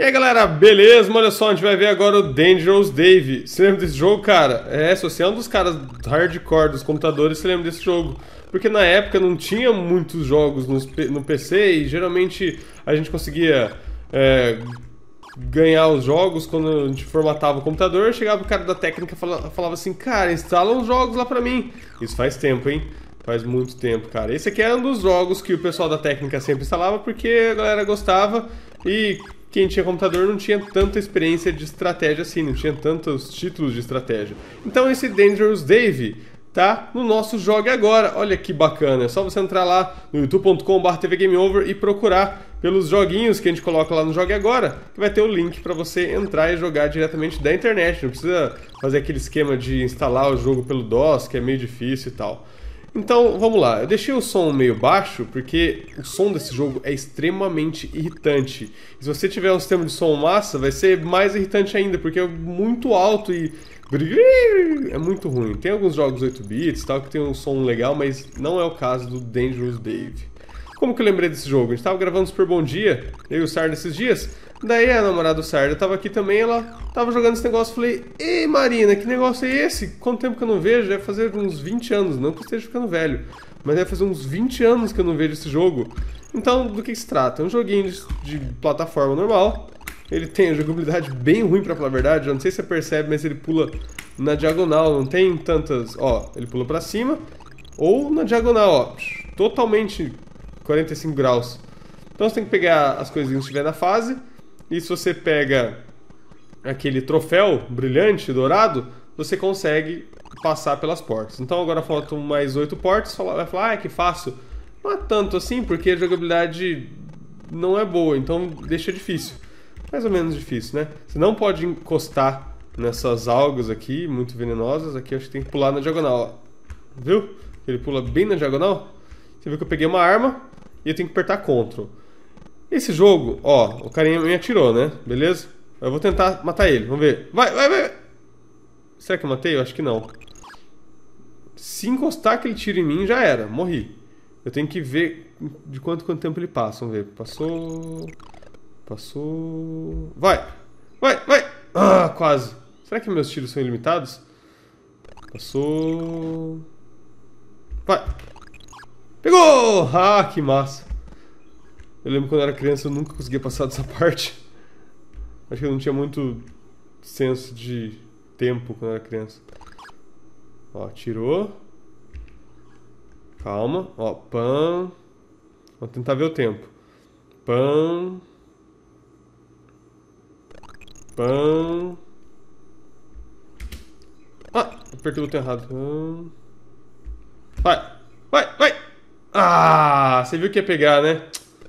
E aí galera, beleza? Olha só, a gente vai ver agora o Dangerous Dave. Você lembra desse jogo, cara? Se você é um dos caras hardcore dos computadores, você lembra desse jogo. Porque na época não tinha muitos jogos no PC e geralmente a gente conseguia ganhar os jogos quando a gente formatava o computador. Chegava o cara da técnica e falava assim: cara, instala uns jogos lá pra mim. Isso faz tempo, hein? Faz muito tempo, cara. Esse aqui é um dos jogos que o pessoal da técnica sempre instalava porque a galera gostava e quem tinha computador não tinha tanta experiência de estratégia assim, não tinha tantos títulos de estratégia. Então esse Dangerous Dave tá no nosso Jogue Agora. Olha que bacana, é só você entrar lá no youtube.com/tvgameover e procurar pelos joguinhos que a gente coloca lá no Jogue Agora, que vai ter o link para você entrar e jogar diretamente da internet. Não precisa fazer aquele esquema de instalar o jogo pelo DOS, que é meio difícil e tal. Então, vamos lá. Eu deixei o som meio baixo porque o som desse jogo é extremamente irritante. E se você tiver um sistema de som massa, vai ser mais irritante ainda, porque é muito alto e é muito ruim. Tem alguns jogos 8 bits tal que tem um som legal, mas não é o caso do Dangerous Dave. Como que eu lembrei desse jogo? A gente tava gravando Super Bom Dia, eu e o Sarda esses dias. Daí a namorada do Sarda tava aqui também, ela tava jogando esse negócio. Falei: ei Marina, que negócio é esse? Quanto tempo que eu não vejo? Deve fazer uns 20 anos, não que eu esteja ficando velho, mas deve fazer uns 20 anos que eu não vejo esse jogo. Então, do que se trata? É um joguinho de plataforma normal. Ele tem a jogabilidade bem ruim, pra falar a verdade. Eu não sei se você percebe, mas ele pula na diagonal, não tem tantas... Ó, ele pula pra cima ou na diagonal, ó, totalmente 45 graus. Então você tem que pegar as coisinhas que estiver na fase. E se você pega aquele troféu brilhante, dourado, você consegue passar pelas portas. Então agora faltam mais 8 portas. Vai falar: ah, que fácil. Não é tanto assim, porque a jogabilidade não é boa, então deixa difícil. Mais ou menos difícil, né? Você não pode encostar nessas algas aqui, muito venenosas. Aqui eu acho que tem que pular na diagonal, ó. Viu? Ele pula bem na diagonal. Você viu que eu peguei uma arma e eu tenho que apertar Ctrl. Esse jogo, ó, o carinha me atirou, né? Beleza? Eu vou tentar matar ele, vamos ver. Vai! Será que eu matei? Eu acho que não. Se encostar aquele tiro em mim, já era, morri. Eu tenho que ver de quanto tempo ele passa, vamos ver. Passou... Vai! Ah, quase. Será que meus tiros são ilimitados? Passou... Vai! Pegou! Ah, que massa. Eu lembro quando eu era criança eu nunca conseguia passar dessa parte. Acho que eu não tinha muito senso de tempo quando eu era criança. Ó, tirou. Calma. Ó, pam. Vamos tentar ver o tempo. Pam. Pam. Ah, apertei o botão errado. Pam. Vai! Ah, você viu que ia pegar, né?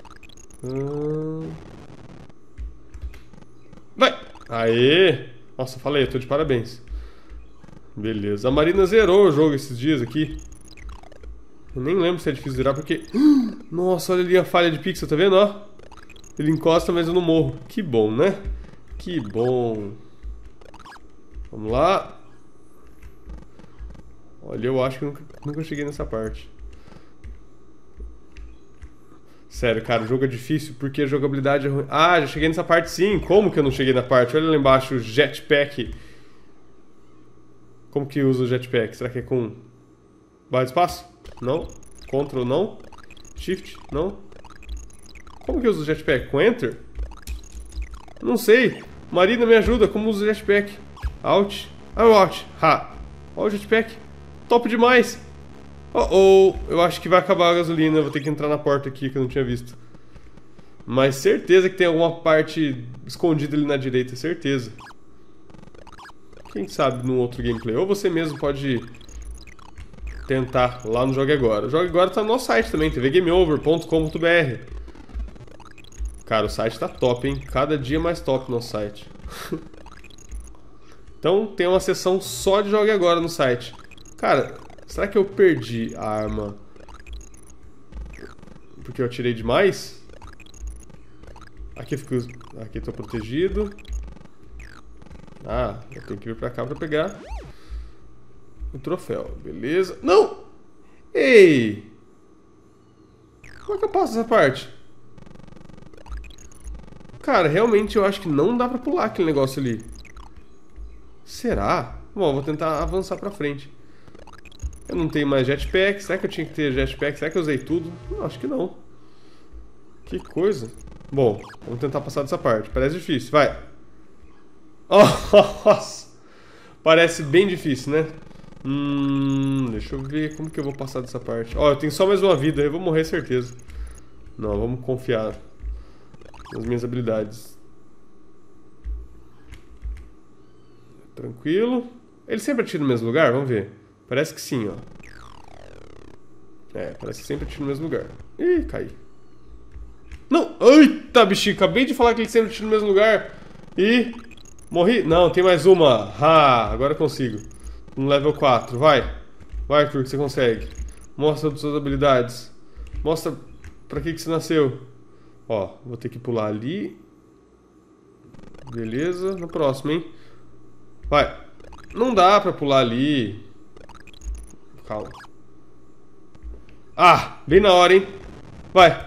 Vai! Aê! Nossa, falei, eu tô de parabéns. Beleza. A Marina zerou o jogo esses dias aqui. Eu nem lembro se é difícil zerar porque... Nossa, olha ali a falha de pixel, tá vendo, ó? Ele encosta, mas eu não morro. Que bom, né? Que bom. Vamos lá. Olha, eu acho que nunca cheguei nessa parte. Sério, cara, o jogo é difícil porque a jogabilidade é ruim. Ah, já cheguei nessa parte sim. Como que eu não cheguei na parte? Olha lá embaixo o jetpack. Como que usa o jetpack? Será que é com barra de espaço? Não. Ctrl não. Shift não. Como que usa o jetpack? Com Enter? Não sei. Marina, me ajuda. Como usa o jetpack? Alt. Ah, o Alt. Ha. Olha o jetpack. Top demais. Eu acho que vai acabar a gasolina. Eu vou ter que entrar na porta aqui que eu não tinha visto. Mas certeza que tem alguma parte escondida ali na direita, certeza. Quem sabe num outro gameplay. Ou você mesmo pode tentar lá no Jogue Agora. O Jogue Agora tá no nosso site também, tvgameover.com.br. Cara, o site tá top, hein? Cada dia mais top no nosso site. Então tem uma seção só de Jogue Agora no site. Cara, será que eu perdi a arma porque eu atirei demais? Aqui tô protegido. Ah, eu tenho que vir pra cá pra pegar o troféu, beleza. Não! Ei! Como é que eu passo essa parte? Cara, realmente eu acho que não dá pra pular aquele negócio ali. Será? Bom, eu vou tentar avançar pra frente. Eu não tenho mais jetpack. Será que eu tinha que ter jetpack? Será que eu usei tudo? Não, acho que não. Que coisa. Bom, vamos tentar passar dessa parte. Parece difícil, vai. Nossa. Parece bem difícil, né? Deixa eu ver como que eu vou passar dessa parte. Ó, eu tenho só mais uma vida, eu vou morrer, certeza. Não, vamos confiar nas minhas habilidades. Tranquilo. Ele sempre atira no mesmo lugar? Vamos ver. Parece que sim, ó. É, parece que sempre atira no mesmo lugar. Ih, caí. Não! Eita, bichinho! Acabei de falar que ele sempre atira no mesmo lugar. E... morri? Não, tem mais uma. Ah, agora eu consigo. No level 4, vai. Vai, Arthur, que você consegue. Mostra as suas habilidades. Mostra pra que você nasceu. Ó, vou ter que pular ali. Beleza, no próximo, hein? Vai. Não dá pra pular ali. Calma. Ah, bem na hora, hein? Vai.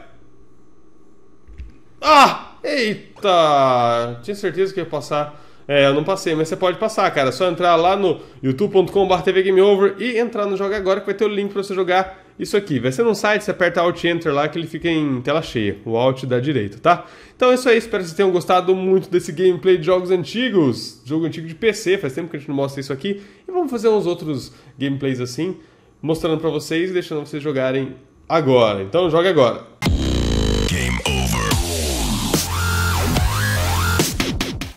Ah! Eita! Tinha certeza que ia passar. É, eu não passei, mas você pode passar, cara. É só entrar lá no youtube.com/tvgameover e entrar no Joga Agora que vai ter o link pra você jogar isso aqui. Vai ser num site, você aperta Alt Enter lá que ele fica em tela cheia. O Alt da direita, tá? Então é isso aí, espero que vocês tenham gostado muito desse gameplay de jogos antigos. Jogo antigo de PC, faz tempo que a gente não mostra isso aqui. E vamos fazer uns outros gameplays assim, mostrando pra vocês e deixando vocês jogarem agora. Então joga agora!